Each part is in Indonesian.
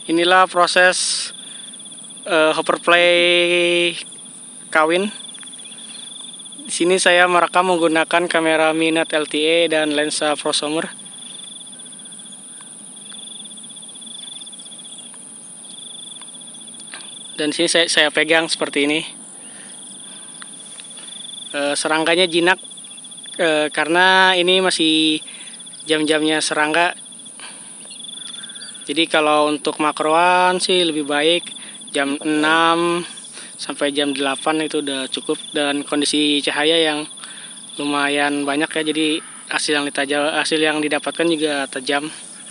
Inilah proses hoverfly kawin. Di sini saya merekam menggunakan kamera minute LTE dan lensa prosumer. Dan sini saya pegang seperti ini. Serangkanya jinak karena ini masih jam-jamnya serangga. Jadi kalau untuk makroan sih lebih baik jam 6 sampai jam 8 itu udah cukup, dan kondisi cahaya yang lumayan banyak ya, jadi hasil yang didapatkan juga tajam.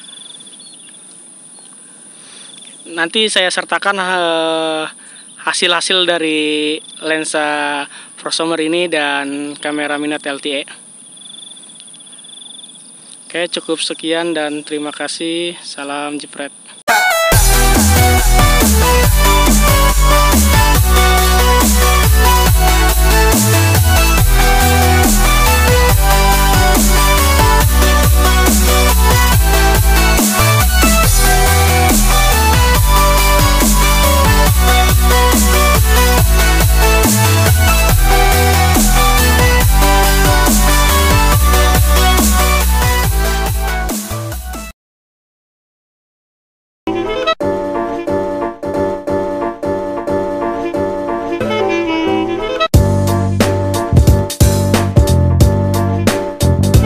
Nanti saya sertakan hasil-hasil dari lensa prosumer ini dan kamera minute LTE. Oke, cukup sekian dan terima kasih. Salam jepret.